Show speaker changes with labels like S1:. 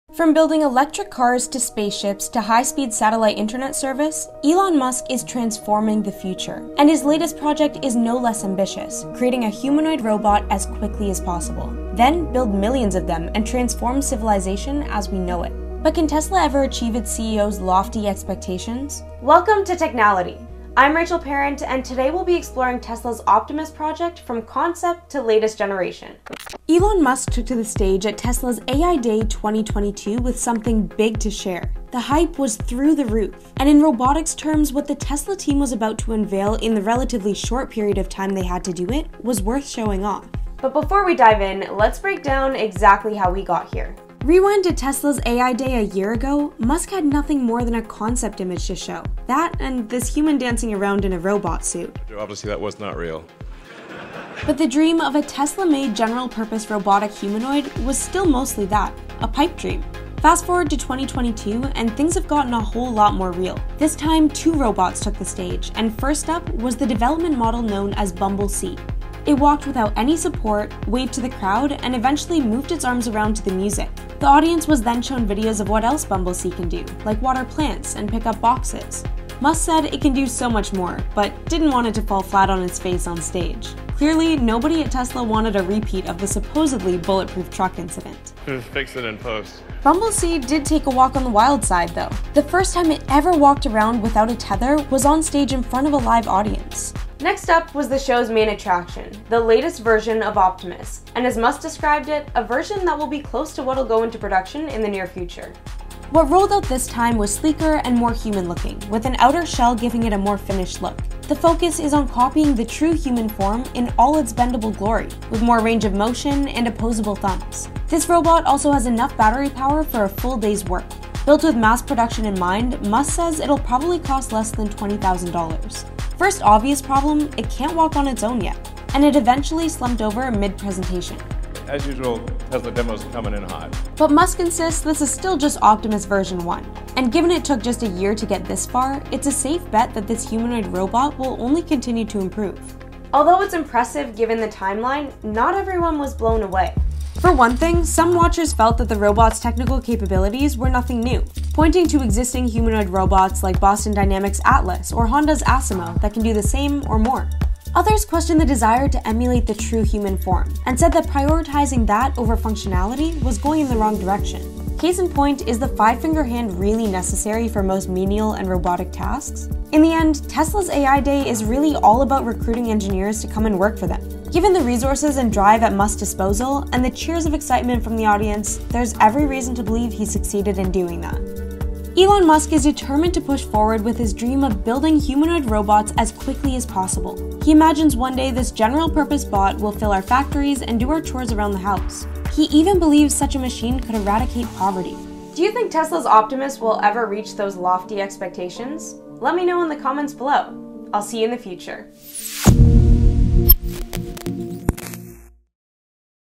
S1: From building electric cars to spaceships to high-speed satellite internet service, Elon Musk is transforming the future. And his latest project is no less ambitious, creating a humanoid robot as quickly as possible. Then build millions of them and transform civilization as we know it. But can Tesla ever achieve its CEO's lofty expectations? Welcome to Technality. I'm Rachel Parent, and today we'll be exploring Tesla's Optimus project from concept to latest generation. Elon Musk took to the stage at Tesla's AI Day 2022 with something big to share. The hype was through the roof, and in robotics terms, what the Tesla team was about to unveil in the relatively short period of time they had to do it was worth showing off. But before we dive in, let's break down exactly how we got here. Rewind to Tesla's AI Day a year ago, Musk had nothing more than a concept image to show. That and this human dancing around in a robot suit.
S2: Obviously that was not real.
S1: But the dream of a Tesla-made general-purpose robotic humanoid was still mostly that, a pipe dream. Fast forward to 2022, and things have gotten a whole lot more real. This time, two robots took the stage, and first up was the development model known as Bumblebee. It walked without any support, waved to the crowd, and eventually moved its arms around to the music. The audience was then shown videos of what else Bumblebee can do, like water plants and pick up boxes. Musk said it can do so much more, but didn't want it to fall flat on its face on stage. Clearly, nobody at Tesla wanted a repeat of the supposedly bulletproof truck incident.
S2: Just fix it in post.
S1: Bumblebee did take a walk on the wild side, though. The first time it ever walked around without a tether was on stage in front of a live audience. Next up was the show's main attraction, the latest version of Optimus, and as Musk described it, a version that will be close to what'll go into production in the near future. What rolled out this time was sleeker and more human-looking, with an outer shell giving it a more finished look. The focus is on copying the true human form in all its bendable glory, with more range of motion and opposable thumbs. This robot also has enough battery power for a full day's work. Built with mass production in mind, Musk says it'll probably cost less than $20,000. First obvious problem, it can't walk on its own yet, and it eventually slumped over mid-presentation.
S2: As usual, Tesla demos coming in hot.
S1: But Musk insists this is still just Optimus version 1, and given it took just a year to get this far, it's a safe bet that this humanoid robot will only continue to improve. Although it's impressive given the timeline, not everyone was blown away. For one thing, some watchers felt that the robot's technical capabilities were nothing new, pointing to existing humanoid robots like Boston Dynamics' Atlas or Honda's Asimo that can do the same or more. Others questioned the desire to emulate the true human form, and said that prioritizing that over functionality was going in the wrong direction. Case in point, is the five-finger hand really necessary for most menial and robotic tasks? In the end, Tesla's AI Day is really all about recruiting engineers to come and work for them. Given the resources and drive at Musk's disposal, and the cheers of excitement from the audience, there's every reason to believe he succeeded in doing that. Elon Musk is determined to push forward with his dream of building humanoid robots as quickly as possible. He imagines one day this general-purpose bot will fill our factories and do our chores around the house. He even believes such a machine could eradicate poverty. Do you think Tesla's Optimus will ever reach those lofty expectations? Let me know in the comments below. I'll see you in the future.